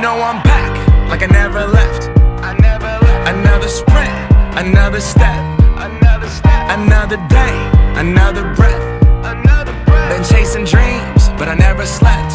know I'm back, like I never left. Another sprint, another step, another day, another breath. Been chasing dreams, but I never slept.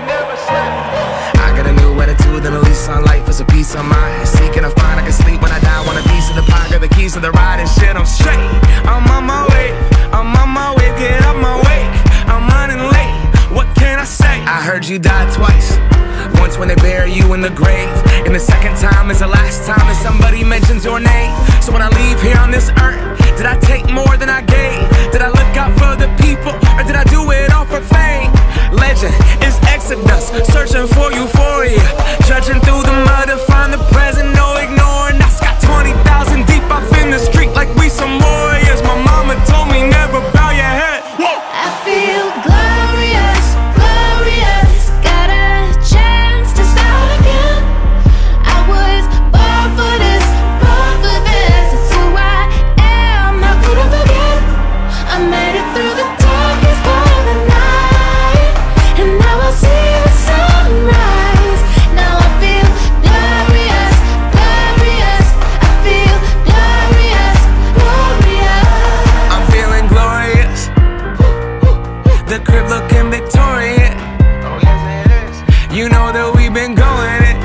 I got a new attitude and a lease on life is a peace of mind. Seeking to find I can sleep when I die. Want a piece of the pie, got the keys to the ride and shit. I'm straight. I'm on my way. I'm on my way. Get up my way. I'm running late. What can I say? I heard you died twice. Once when they bury you in the grave, and the second time is the last time that somebody mentions your name. So when I leave here on this earth, did I take more than I gave? Did I look out for the people, or did I do it all for fame? Legend is Exodus, searching for euphoria, judging through the mud to find the present, no ignoring. I got 20,000 deep off in the street like we some warriors. My mama told me never bow your head. I feel glorious, glorious. Got a chance to start again. I was born for this, born for this. It's who I am, how could I forget? I made it through the darkest part of the night, and now I see the sunrise. Now I feel glorious, glorious. I feel glorious, glorious. I'm feeling glorious. The crib looking victorious. Oh yes it is. You know that we've been going it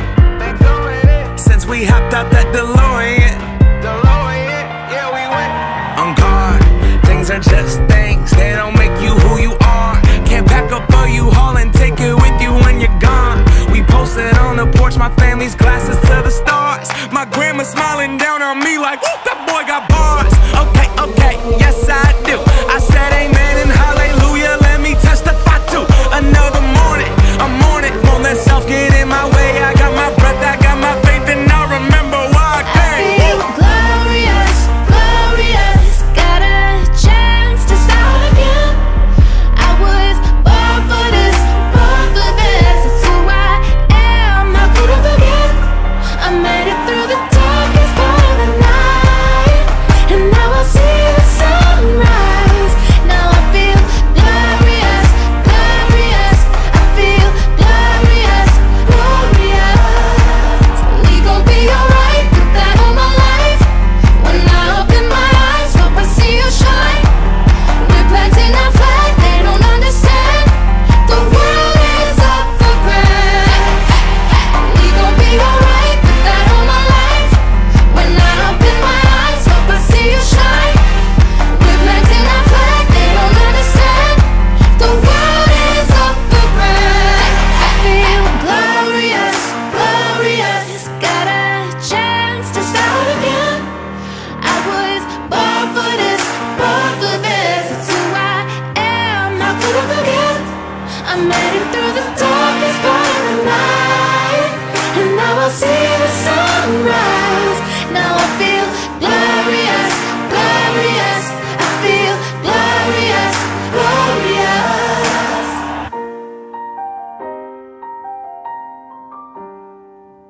since we hopped out that DeLorean. Yeah, we went on guard. Things are just things, they don't make you who you are. Can't pack up a U-Haul and take it with you when you're gone. We posted on the porch, my family's glasses to the stars. My grandma smiling down on me like, whoop, that boy got bars. Okay, yes I do. I said amen and hallelujah, let me testify to another morning. I'm on it, won't let self get in my way. I got my breath, I got my faith, and I remember why I came. I feel glorious, glorious. Got a chance to start again. I was born for this, born for this. It's who I am, how could I forget? I made it through the darkest part of the night, and now I see the sunrise. Now I feel glorious, glorious. I feel glorious, glorious. We gon' be alright, put that on my life. When I open my eyes, hope I see you shine. We're planting our flag, they don't understand. The world is up for grabs. We gon' be alright, put that on my life. When I open my eyes, hope I see you shine. We're planting our flag, they don't understand. The world is up for grabs. I feel glorious, glorious. Got a chance to start again. I was born for this, born for this. It's who I am, how could I forget? I made it through the dark.